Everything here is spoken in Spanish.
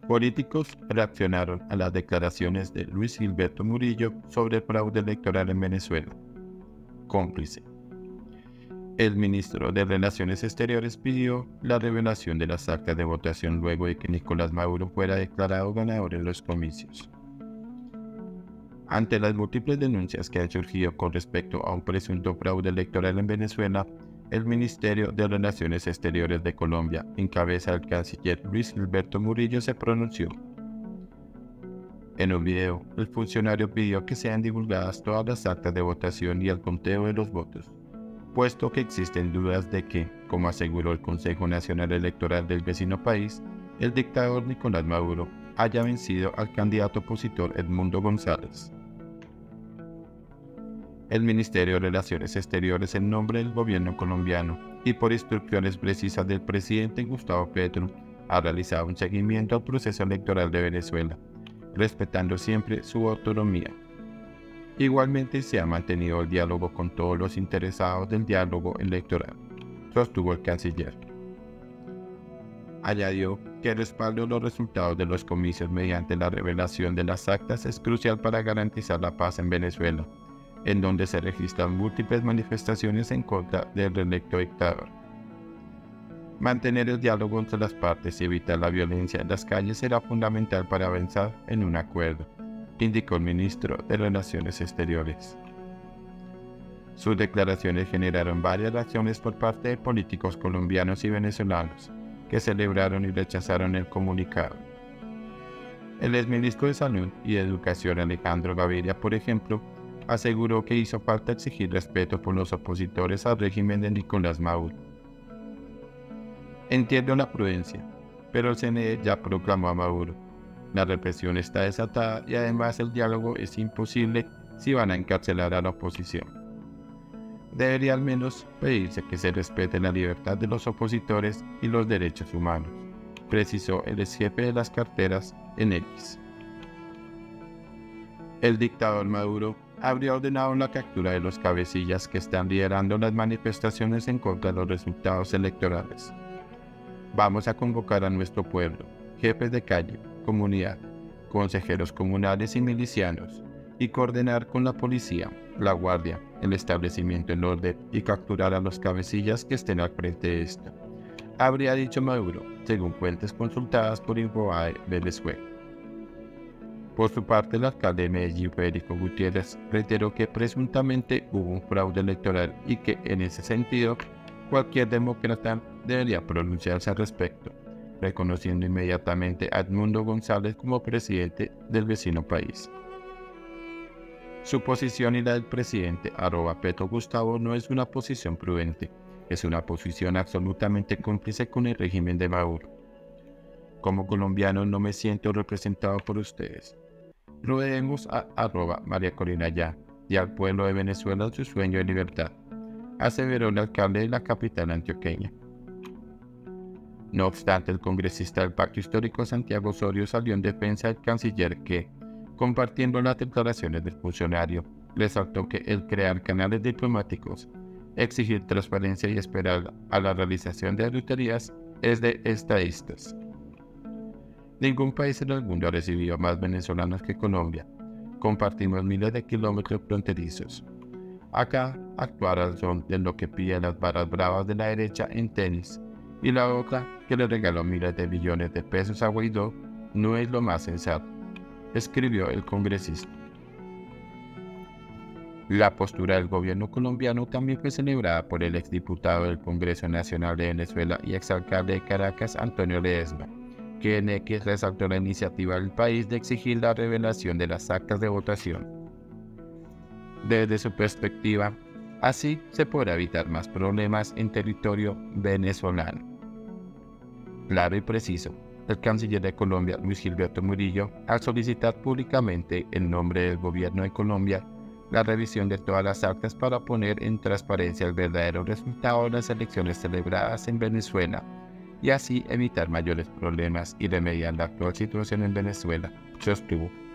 Políticos reaccionaron a las declaraciones de Luis Gilberto Murillo sobre el fraude electoral en Venezuela. Cómplice. El ministro de Relaciones Exteriores pidió la revelación de las actas de votación luego de que Nicolás Maduro fuera declarado ganador en los comicios. Ante las múltiples denuncias que han surgido con respecto a un presunto fraude electoral en Venezuela, el Ministerio de Relaciones Exteriores de Colombia, en cabeza del canciller Luis Gilberto Murillo, se pronunció. En un video, el funcionario pidió que sean divulgadas todas las actas de votación y el conteo de los votos, puesto que existen dudas de que, como aseguró el Consejo Nacional Electoral del vecino país, el dictador Nicolás Maduro haya vencido al candidato opositor Edmundo González. El Ministerio de Relaciones Exteriores, en nombre del gobierno colombiano y por instrucciones precisas del presidente Gustavo Petro, ha realizado un seguimiento al proceso electoral de Venezuela, respetando siempre su autonomía. Igualmente se ha mantenido el diálogo con todos los interesados del diálogo electoral, sostuvo el canciller. Añadió que el respaldo de los resultados de los comicios mediante la revelación de las actas es crucial para garantizar la paz en Venezuela, en donde se registran múltiples manifestaciones en contra del reelecto dictador. Mantener el diálogo entre las partes y evitar la violencia en las calles será fundamental para avanzar en un acuerdo, indicó el ministro de Relaciones Exteriores. Sus declaraciones generaron varias reacciones por parte de políticos colombianos y venezolanos, que celebraron y rechazaron el comunicado. El exministro de Salud y Educación Alejandro Gaviria, por ejemplo, aseguró que hizo falta exigir respeto por los opositores al régimen de Nicolás Maduro. Entiendo la prudencia, pero el CNE ya proclamó a Maduro. La represión está desatada y además el diálogo es imposible si van a encarcelar a la oposición. Debería al menos pedirse que se respete la libertad de los opositores y los derechos humanos, precisó el exjefe de las carteras en X. El dictador Maduro habría ordenado la captura de los cabecillas que están liderando las manifestaciones en contra de los resultados electorales. Vamos a convocar a nuestro pueblo, jefes de calle, comunidad, consejeros comunales y milicianos, y coordinar con la policía, la guardia, el establecimiento en orden y capturar a los cabecillas que estén al frente de esto, habría dicho Maduro, según fuentes consultadas por Infobae Venezuela. Por su parte, el alcalde de Medellín, Federico Gutiérrez, reiteró que presuntamente hubo un fraude electoral y que, en ese sentido, cualquier demócrata debería pronunciarse al respecto, reconociendo inmediatamente a Edmundo González como presidente del vecino país. Su posición y la del presidente @Petro Gustavo no es una posición prudente, es una posición absolutamente cómplice con el régimen de Maduro. Como colombiano no me siento representado por ustedes. Rodeemos a María Corina Ya y al pueblo de Venezuela en su sueño de libertad, aseveró el alcalde de la capital antioqueña. No obstante, el congresista del Pacto Histórico Santiago Osorio salió en defensa del canciller que, compartiendo las declaraciones del funcionario, resaltó que el crear canales diplomáticos, exigir transparencia y esperar a la realización de auditorías es de estadistas. Ningún país en el mundo ha recibido más venezolanos que Colombia. Compartimos miles de kilómetros fronterizos. Acá, actuar al son de lo que piden las barras bravas de la derecha en tenis y la otra que le regaló miles de millones de pesos a Guaidó no es lo más sensato, escribió el congresista. La postura del gobierno colombiano también fue celebrada por el exdiputado del Congreso Nacional de Venezuela y exalcalde de Caracas, Antonio Ledesma, que en X resaltó la iniciativa del país de exigir la revelación de las actas de votación. Desde su perspectiva, así se podrá evitar más problemas en territorio venezolano. Claro y preciso, el canciller de Colombia, Luis Gilberto Murillo, al solicitar públicamente en nombre del gobierno de Colombia la revisión de todas las actas para poner en transparencia el verdadero resultado de las elecciones celebradas en Venezuela y así evitar mayores problemas y remediar la actual situación en Venezuela, sostuvo.